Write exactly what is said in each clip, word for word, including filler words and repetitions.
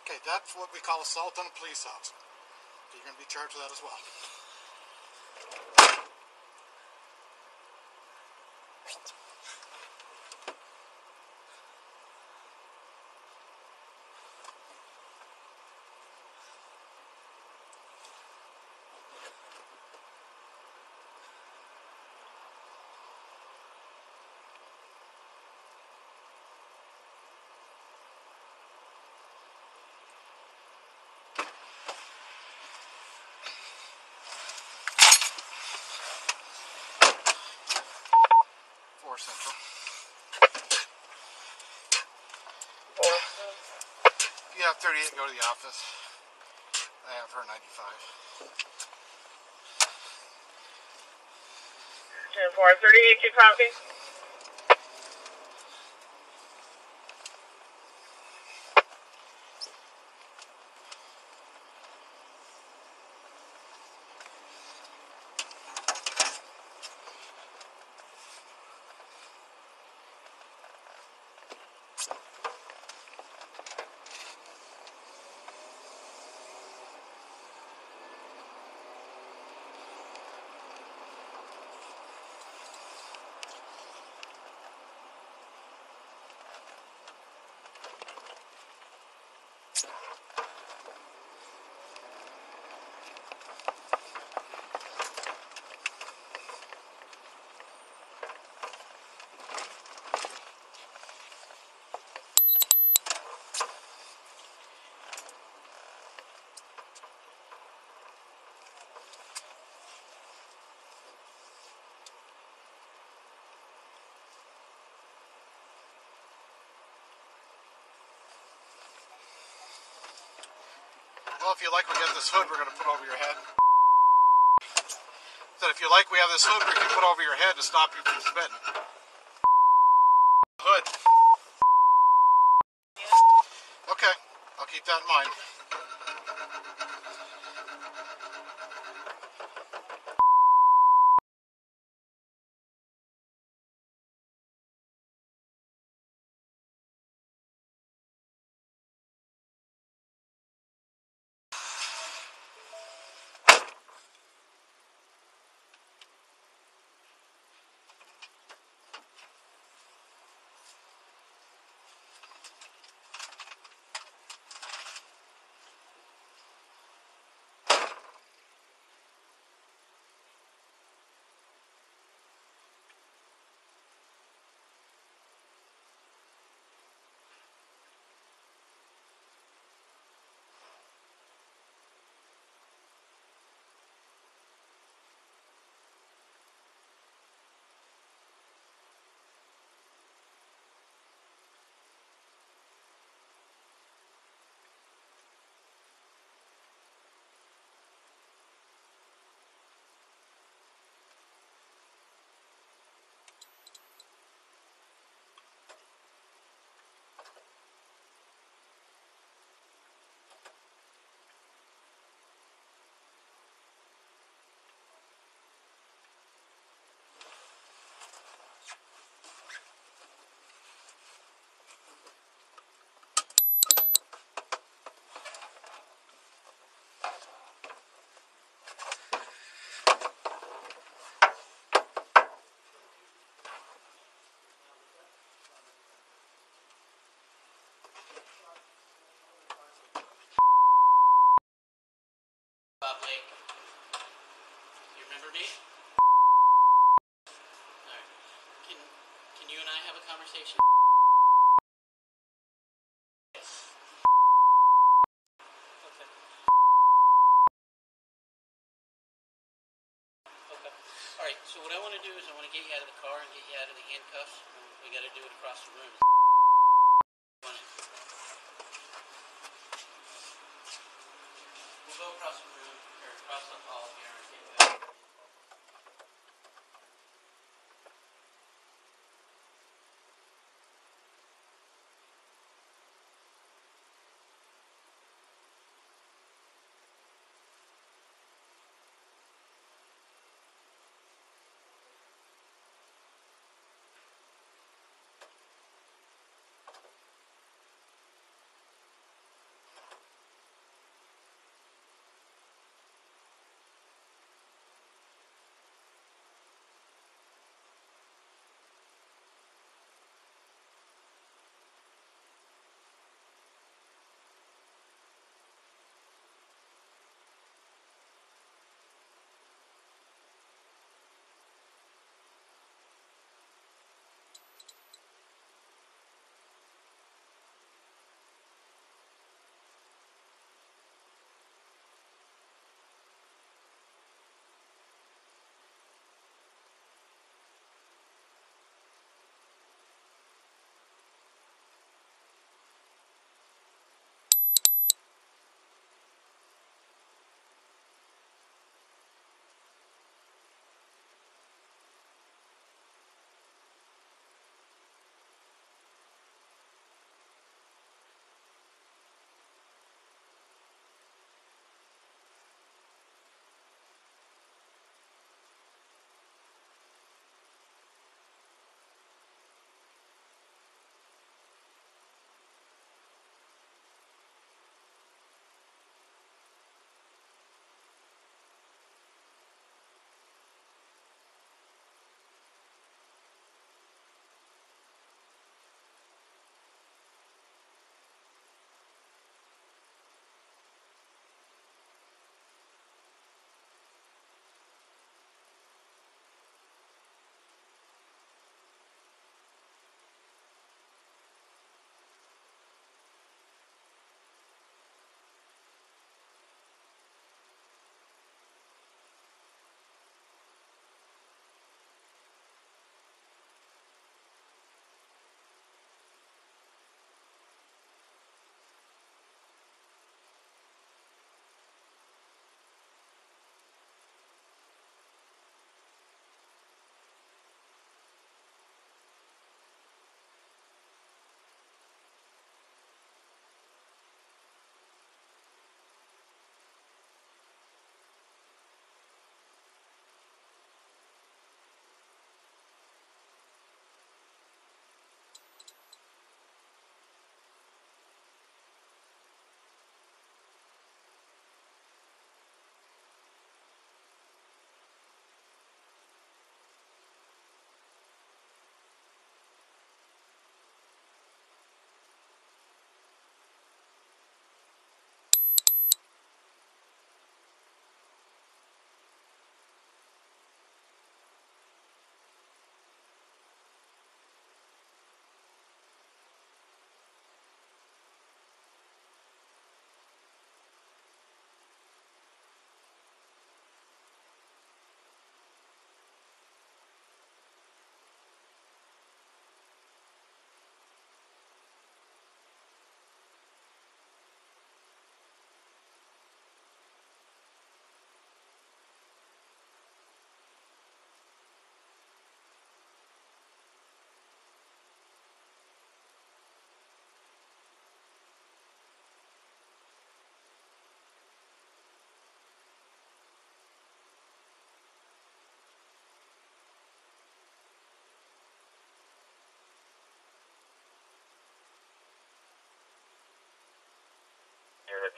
Okay, that's what we call assault on a police officer. You're going to be charged with that as well. four Central. If you have thirty-eight, go to the office. I have her ninety-five. ten four, thirty-eight, you copy? Well, if you like, we got this hood we're going to put over your head. Said if you like, we have this hood we can put over your head to stop you from spitting. Hood. Okay, I'll keep that in mind. Bob Lake. You remember me? Alright. Can can you and I have a conversation? Yes. Okay. Okay. Alright, so what I want to do is I want to get you out of the car and get you out of the handcuffs. We got to do it across the room. We'll go across the room, or across the hall here and get you out.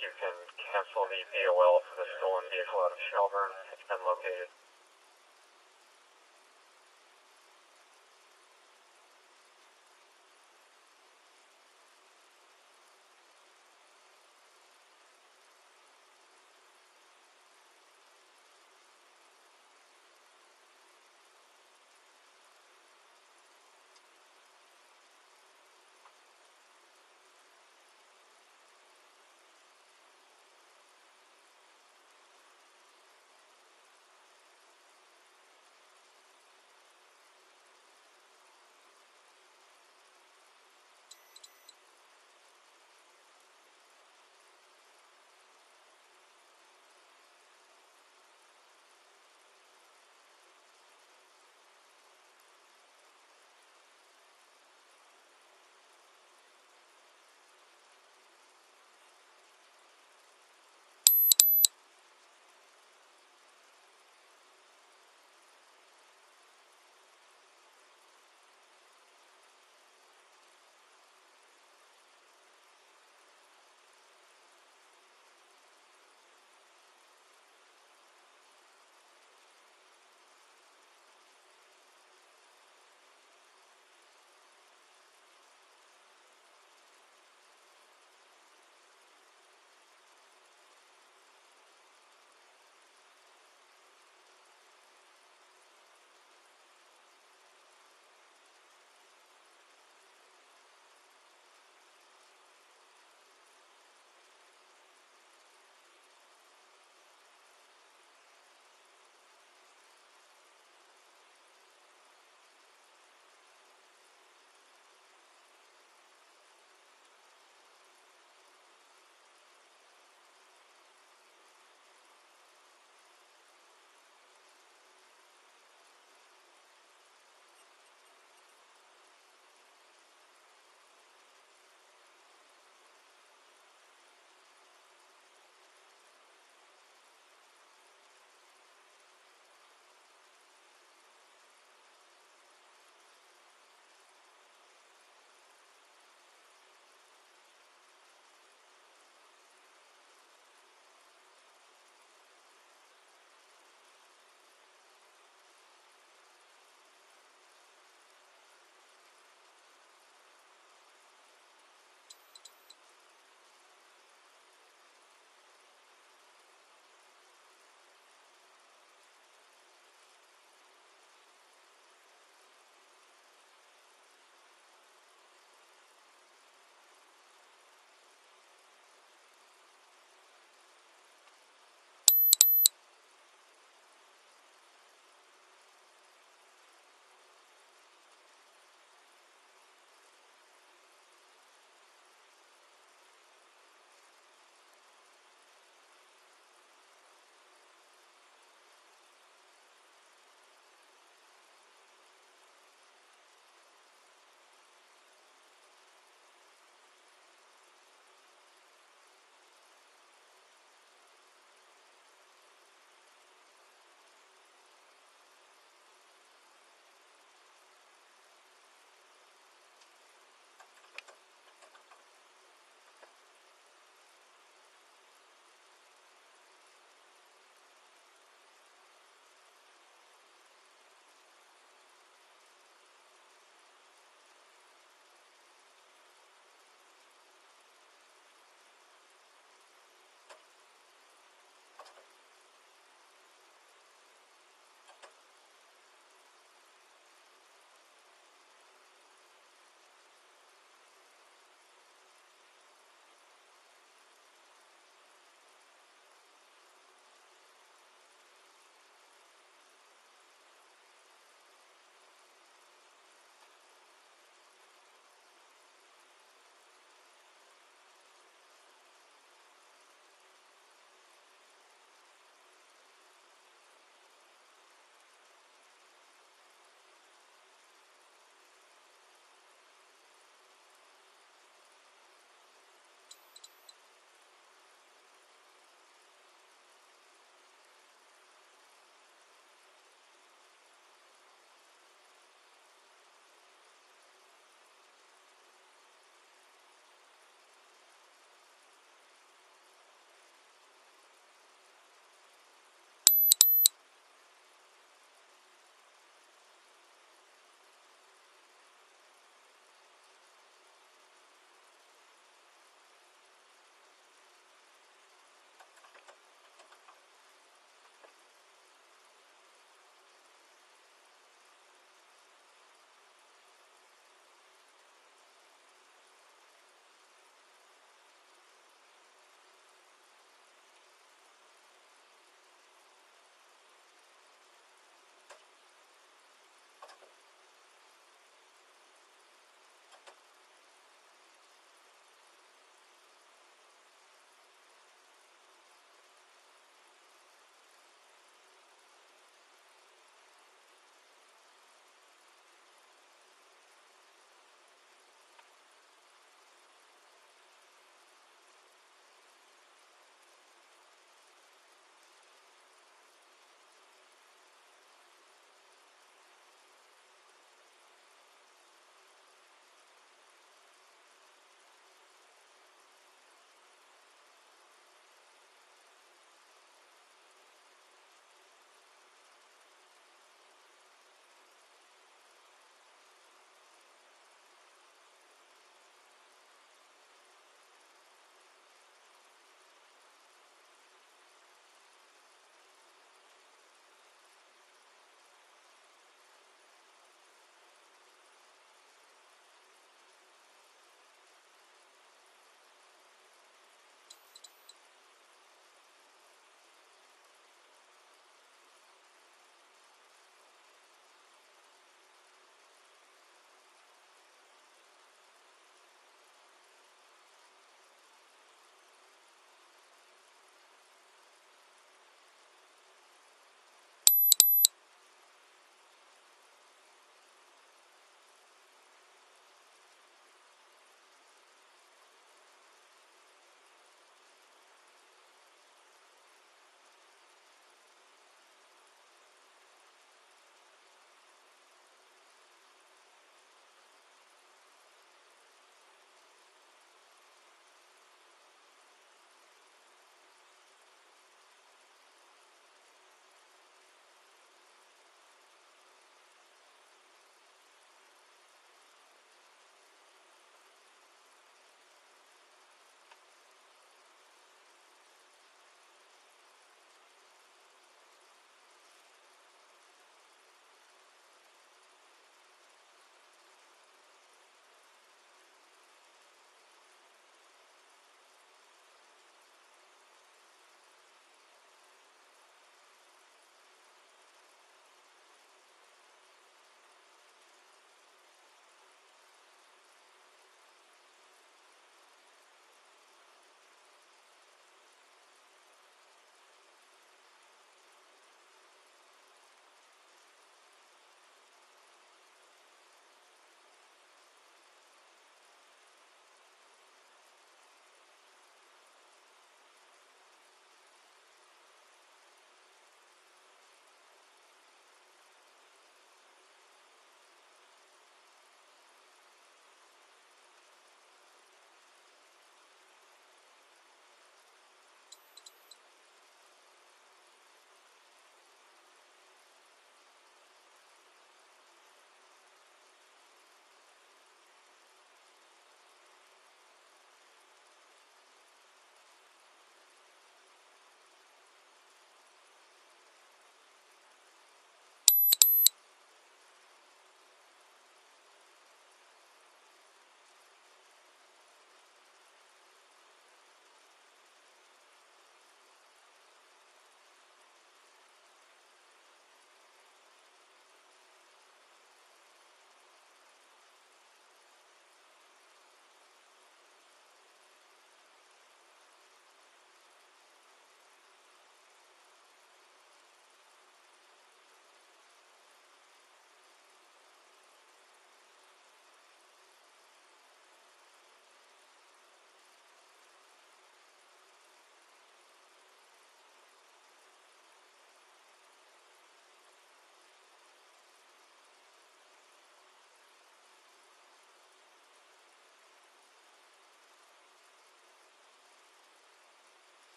you can cancel the B O L for the stolen vehicle out of Shelburne. It's been located.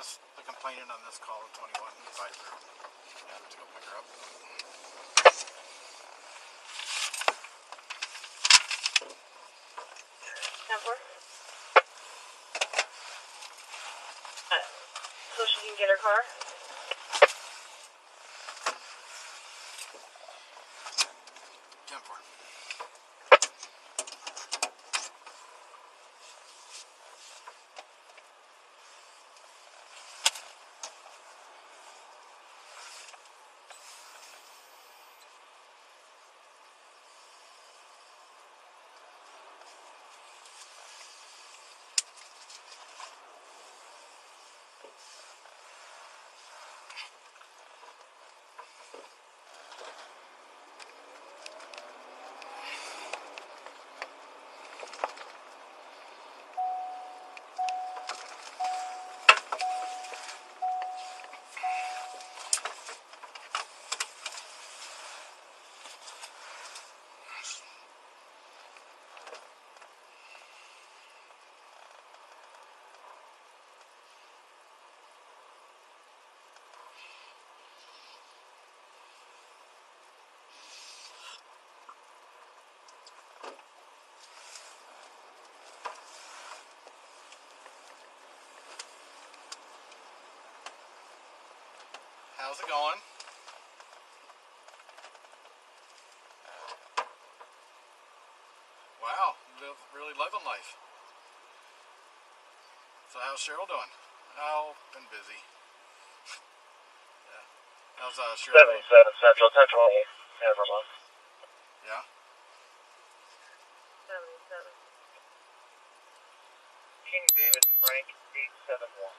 was the complainant on this call at twenty-one five zero. Yeah, let's go pick her up. ten four. Uh, so she can get her car? ten four. How's it going? Wow, live, really living life. So how's Cheryl doing? Oh, been busy. Yeah. How's uh, Cheryl doing? seventy-seven Central, ten twenty, Evermont. Yeah? seventy-seven. King David Frank, eight seven one.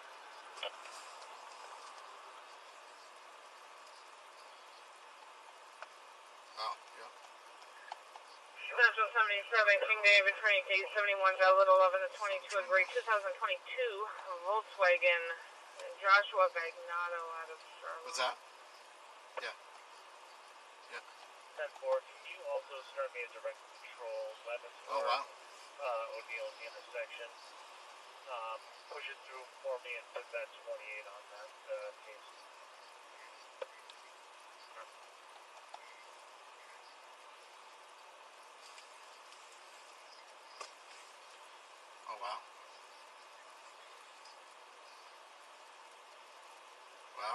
Oh, yeah. Central seventy-seven, King David, Frank, eight seventy-one, Valid eleven to twenty-two, agree two thousand twenty-two, Volkswagen, Joshua Bagnado out of Charlotte. What's that? Yeah. Yeah. ten four, can you also start me a direct control weapons for Oh, wow. uh, O'Neill at the intersection? Um, push it through for me and put that twenty-eight on that uh, case. Oh, wow. Wow.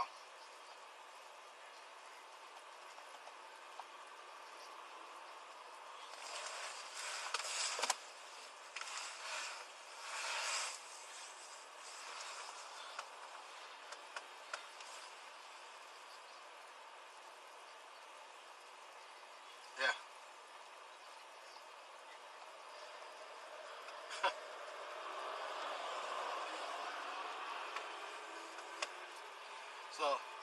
Yeah. So